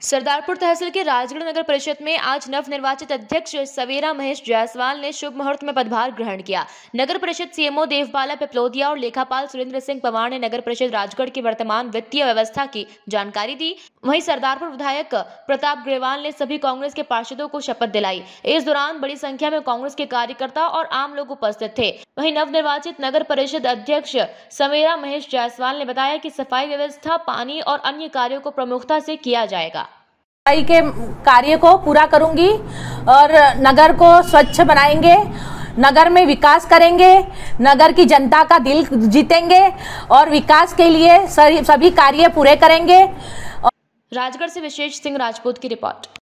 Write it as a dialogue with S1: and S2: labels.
S1: सरदारपुर तहसील के राजगढ़ नगर परिषद में आज नवनिर्वाचित अध्यक्ष सवेरा महेश जायसवाल ने शुभ मुहूर्त में पदभार ग्रहण किया। नगर परिषद सीएमओ देवबाला पिपलोदिया और लेखापाल सुरेंद्र सिंह पवार ने नगर परिषद राजगढ़ की वर्तमान वित्तीय व्यवस्था की जानकारी दी। वहीं सरदारपुर विधायक प्रताप ग्रेवाल ने सभी कांग्रेस के पार्षदों को शपथ दिलाई। इस दौरान बड़ी संख्या में कांग्रेस के कार्यकर्ता और आम लोग उपस्थित थे। वहीं नवनिर्वाचित नगर परिषद अध्यक्ष सवेरा महेश जायसवाल ने बताया कि सफाई व्यवस्था, पानी और अन्य कार्यों को प्रमुखता से किया जाएगा।
S2: सफाई के कार्य को पूरा करूंगी और नगर को स्वच्छ बनाएंगे, नगर में विकास करेंगे, नगर की जनता का दिल जीतेंगे और विकास के लिए सभी कार्य पूरे करेंगे।
S1: राजगढ़ से विशेष सिंह राजपूत की रिपोर्ट।